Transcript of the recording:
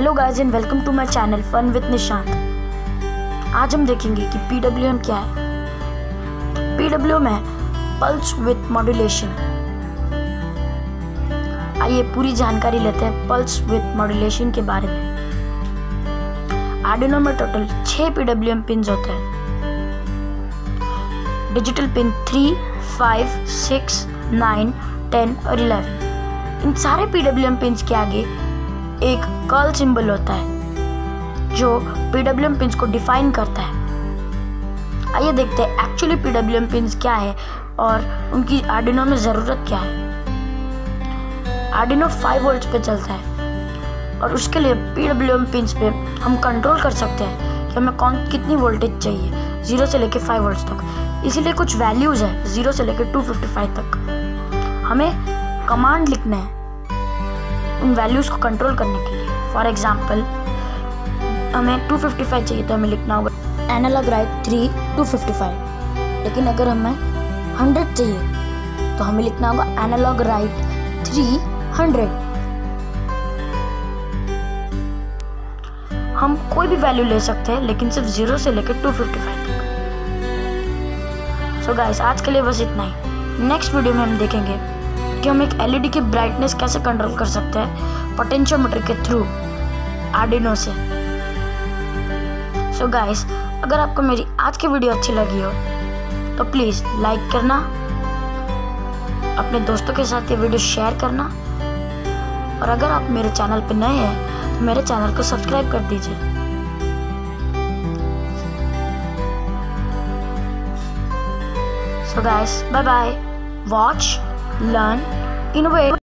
Hello guys and welcome to my channel fun with Nishant. आज हम देखेंगे कि PWM क्या है। PWM है पल्स विद मॉड्यूलेशन। आइए पूरी जानकारी लेते हैं पल्स विद मॉड्यूलेशन के बारे में। आर्डिनो में टोटल 6 PWM पिन्स होते हैं। डिजिटल पिन 3, 5, 6, 9, 10 और 11। इन सारे PWM पिन्स के आगे एक कर्ल सिंबल होता है जो PWM पिन्स को डिफाइन करता है। आइए देखते हैं एक्चुअली PWM पिन्स क्या है और उनकी आर्डिनो में ज़रूरत क्या है। आर्डिनो 5 वोल्ट्स पे चलता है और उसके लिए PWM पिन्स पे हम कंट्रोल कर सकते हैं कि हमें कितनी वोल्टेज चाहिए 0 से लेकर 5 वोल्ट्स तक। इसीलिए कुछ वैल्यूज़ है 0 से लेकर 255 तक। हमें कमांड लिखना है उन वैल्यूज़ को कंट्रोल करने के लिए। फॉर एग्जांपल हमें 255 चाहिए तो हमें लिखना होगा एनालॉग राइट 3 255। लेकिन अगर हमें 100 चाहिए तो हमें लिखना होगा एनालॉग राइट 300। हम कोई भी वैल्यू ले सकते हैं लेकिन सिर्फ 0 से लेकर 255 तक। सो गाइस आज के लिए बस इतना ही। नेक्स्ट वीडियो में हम देखेंगे कि हम एक LED की ब्राइटनेस कैसे कंट्रोल कर सकते हैं पोटेंशियोमीटर के थ्रू आर्डिनो से। सो गाइस अगर आपको मेरी आज की वीडियो अच्छी लगी हो तो प्लीज़ लाइक करना, अपने दोस्तों के साथ ये वीडियो शेयर करना और अगर आप मेरे चैनल पर नए हैं तो मेरे चैनल को सब्सक्राइब कर दीजिए। So guys bye bye. Watch, learn, innovate.